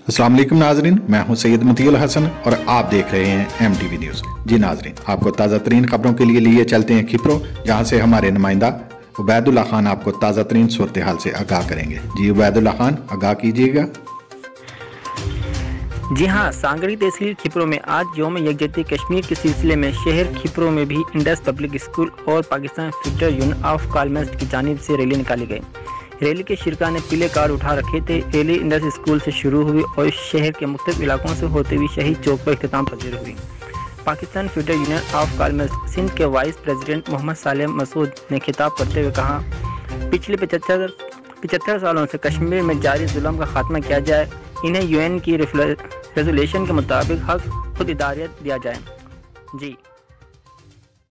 अस्सलाम वालेकुम नाजरीन, मैं हूं सैयद मुतीउल हसन और आप देख रहे हैं MTV न्यूज़। जी नाजरीन, आपको ताज़ा तरीन खबरों के लिए चलते हैं खिप्रो, जहां से हमारे नुमाइंदा उबैदुल्ला खान आपको ताज़ा तरीन सूरत हाल से आगाह करेंगे। जी उबैदुल्ला खान, आगाह कीजिएगा। जी हाँ, सांगरी तहसील खिप्रो में आज यौम यकजहती कश्मीर के सिलसिले में शहर खिप्रो में भी इंडस पब्लिक स्कूल और Pakistan future union of columnist की जानिब से रैली निकाली गई। रैली के शिरका ने पीले कार्ड उठा रखे थे। रैली इंडस स्कूल से शुरू हुई और शहर के मुख्तलिफ इलाकों से होते हुए शहीद चौक पर इख्तिताम पजीर हुई। Pakistan future union of columnist Sindh के वाइस प्रेसिडेंट मोहम्मद सालेम मसूद ने खिताब करते हुए कहा, पिछले 75 सालों से कश्मीर में जारी जुल्म का खात्मा किया जाए। इन्हें UN की रेजोल्यूशन के मुताबिक हक खुद इदारियत दिया जाए। जी।